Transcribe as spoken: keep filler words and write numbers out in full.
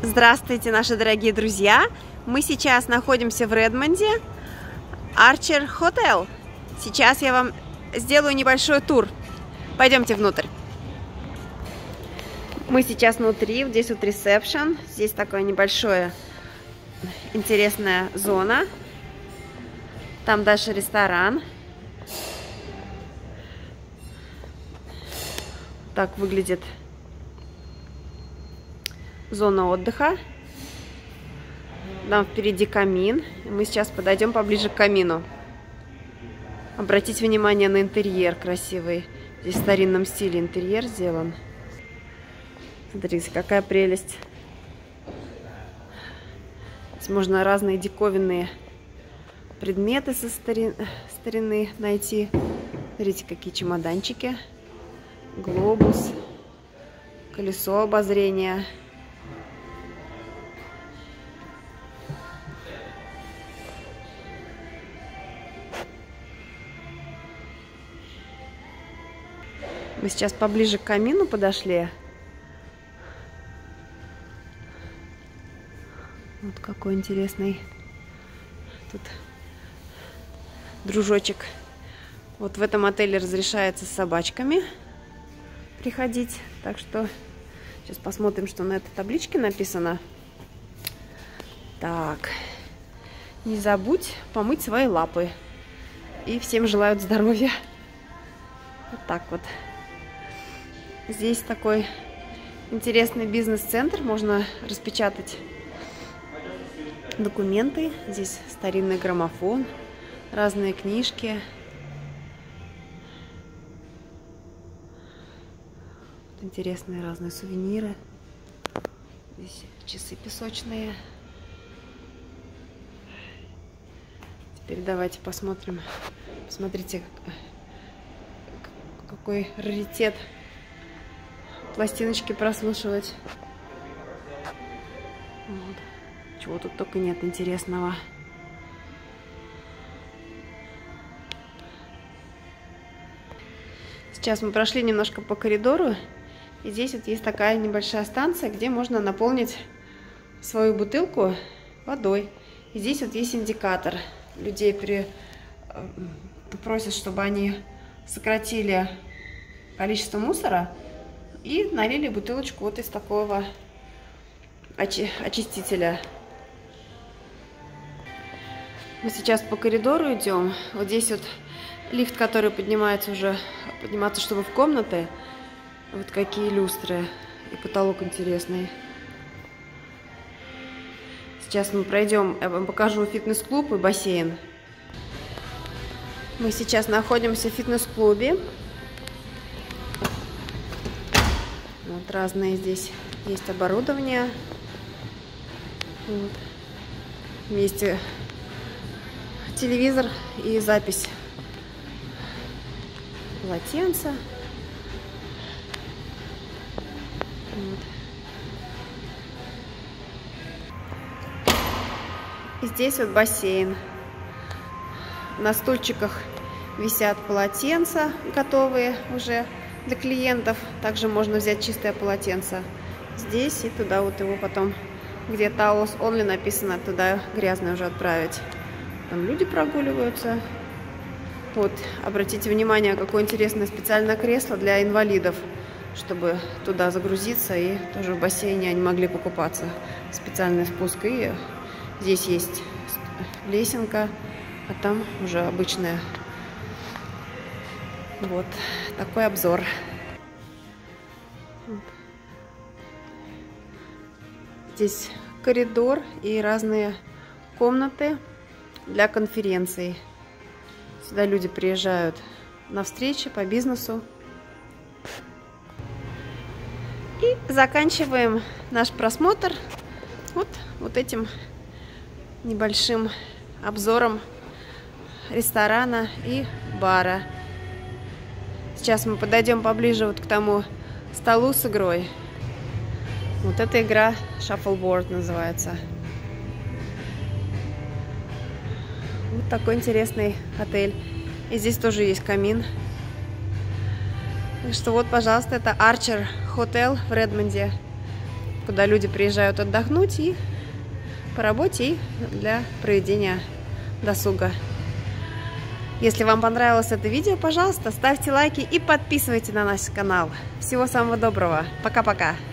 Здравствуйте, наши дорогие друзья! Мы сейчас находимся в Редмонде, Archer Hotel. Сейчас я вам сделаю небольшой тур. Пойдемте внутрь. Мы сейчас внутри, здесь вот ресепшн. Здесь такая небольшая интересная зона. Там дальше ресторан. Так выглядит зона отдыха. Там впереди камин. Мы сейчас подойдем поближе к камину. Обратите внимание на интерьер красивый. Здесь в старинном стиле интерьер сделан. Смотрите, какая прелесть. Здесь можно разные диковинные предметы со старин... старины найти. Смотрите, какие чемоданчики. Глобус. Колесо обозрения. Мы сейчас поближе к камину подошли. Вот какой интересный тут дружочек. Вот в этом отеле разрешается с собачками приходить. Так что сейчас посмотрим, что на этой табличке написано. Так. Не забудь помыть свои лапы. И всем желают здоровья. Вот так вот. Здесь такой интересный бизнес-центр. Можно распечатать документы. Здесь старинный граммофон, разные книжки. Интересные разные сувениры. Здесь часы песочные. Теперь давайте посмотрим. Посмотрите, какой раритет. Пластиночки прослушивать. Вот. Чего тут только нет интересного. Сейчас мы прошли немножко по коридору. И здесь вот есть такая небольшая станция, где можно наполнить свою бутылку водой. И здесь вот есть индикатор. Людей при... просят, чтобы они сократили количество мусора и налили бутылочку вот из такого очи... очистителя. Мы сейчас по коридору идем. Вот здесь вот лифт, который поднимается уже, подниматься, чтобы в комнаты. Вот какие люстры. И потолок интересный. Сейчас мы пройдем, я вам покажу фитнес-клуб и бассейн. Мы сейчас находимся в фитнес-клубе. Вот разные здесь есть оборудование. Вот. Вместе телевизор и запись. Полотенца. Вот. И здесь вот бассейн. На стульчиках висят полотенца, готовые уже для клиентов. Также можно взять чистое полотенце здесь и туда вот его потом, где Towels Only написано, туда грязное уже отправить. Там люди прогуливаются. Вот, обратите внимание, какое интересное специальное кресло для инвалидов, чтобы туда загрузиться и тоже в бассейне они могли покупаться. Специальный спуск. И здесь есть лесенка, а там уже обычная. Вот такой обзор. Здесь коридор и разные комнаты для конференций. Сюда люди приезжают на встречи по бизнесу. И заканчиваем наш просмотр вот, вот этим небольшим обзором ресторана и бара. Сейчас мы подойдем поближе вот к тому столу с игрой. Вот эта игра Shuffleboard называется. Вот такой интересный отель. И здесь тоже есть камин. Так что вот, пожалуйста, это Archer Hotel в Редмонде. куда люди приезжают отдохнуть и по работе, и для проведения досуга. Если вам понравилось это видео, пожалуйста, ставьте лайки и подписывайтесь на наш канал. Всего самого доброго. Пока-пока.